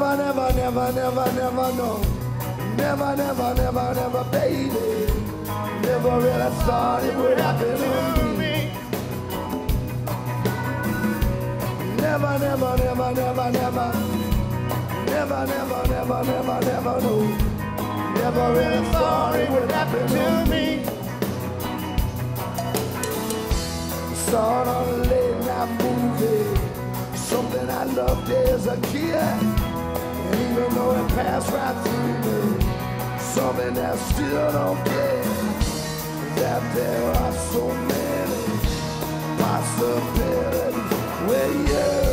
Never, never, never, never, never, no. Never, never, never, never, baby. Never really thought it would happen to me. Never, never, never, never, never. Never, never, never, never, never, no. Never really thought it would happen to me. Saw it on a late night movie. Something I loved as a kid. And even though it passed right through me, something that still don't play. That there are so many possibilities with you.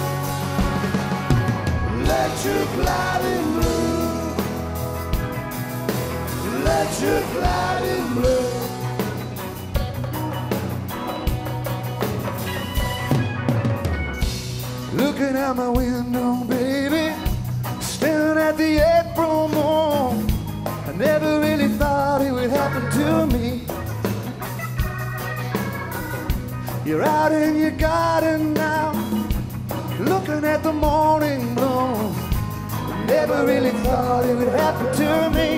Electric lighting blue. Electric lighting blue. Looking out my window, baby, staring at the April moon. I never really thought it would happen to me. You're out in your garden now, looking at the morning bloom. I never really thought it would happen to me.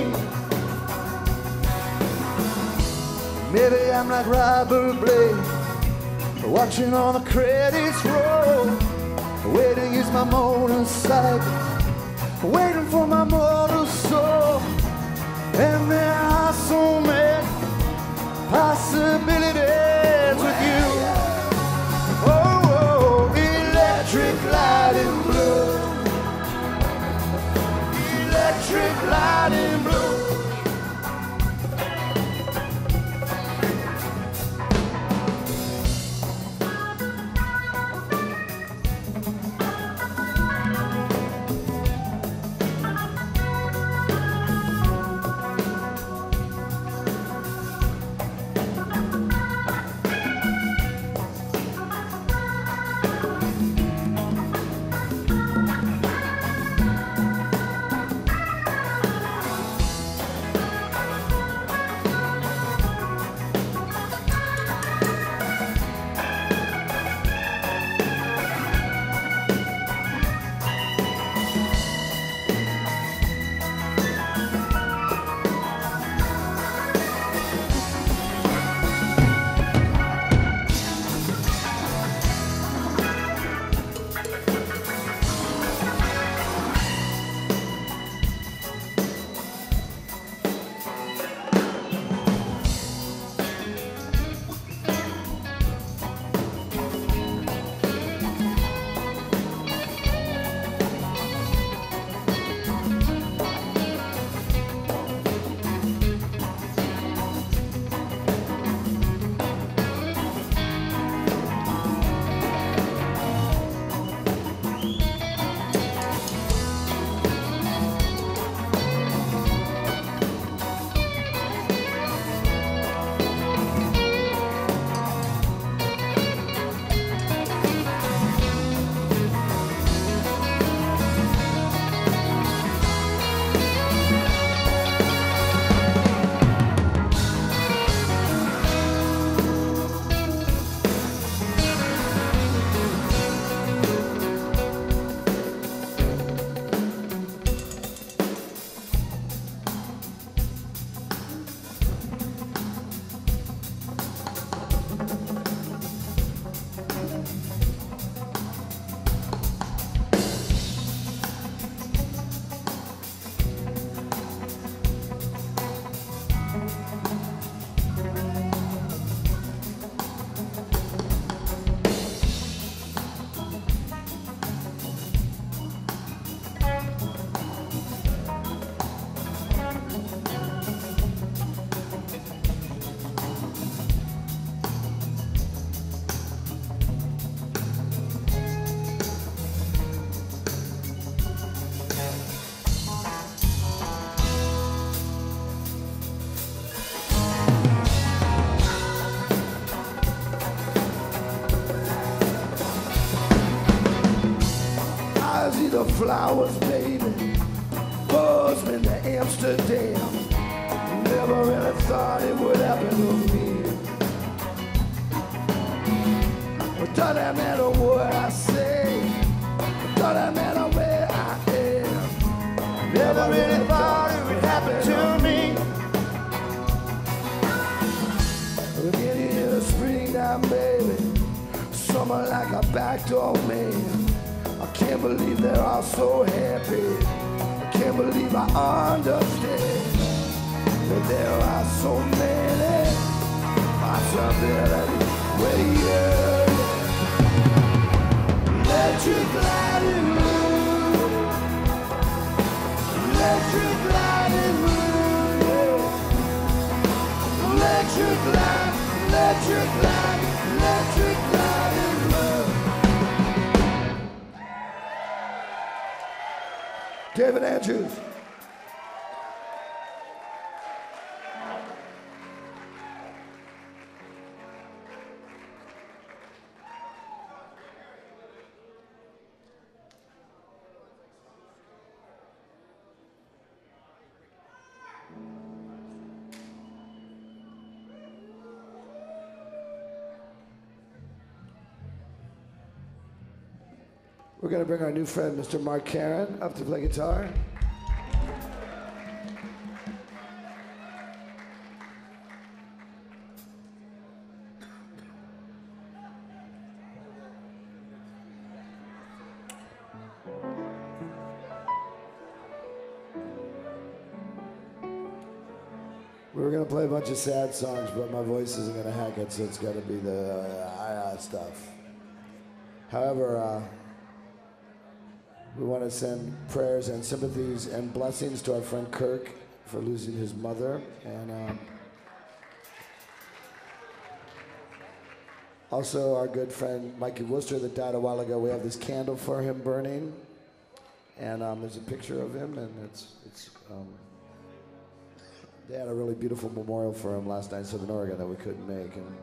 Maybe I'm like Robert Blake, watching all the credits roll. Waiting is my motorcycle, waiting for my motor soul. And there are so many possibilities with you. Oh, oh, electric lighting blue. Electric lighting blue. The flowers, baby, buzz me to Amsterdam. Never really thought it would happen to me. But doesn't matter what I say, doesn't matter where I am. time, baby. Someone like a backdoor man. I can't believe they're all so happy. I can't believe I understand that there are so many possibilities. Well, yeah. Electric lighting room. Electric lighting room. Yeah. Electric light, electric light, electric lighting room. David Andrews. We're going to bring our new friend, Mr. Mark Karen, up to play guitar. We were going to play a bunch of sad songs, but my voice isn't going to hack it, so it's got to be the stuff. However, we want to send prayers and sympathies and blessings to our friend Kirk for losing his mother. And also our good friend Mikey Worcester that died a while ago. We have this candle for him burning. And there's a picture of him, and it's they had a really beautiful memorial for him last night in Southern Oregon that we couldn't make. And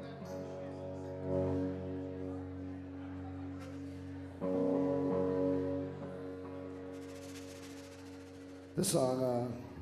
this song